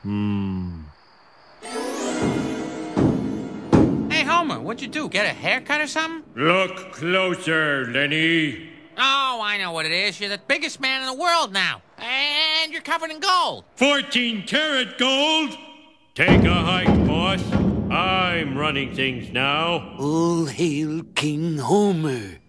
Hey, Homer, what'd you do? Get a haircut or something? Look closer, Lenny. Oh, I know what it is. You're the biggest man in the world now. And you're covered in gold. 14-karat gold? Take a hike, boss. I'm running things now. All hail King Homer.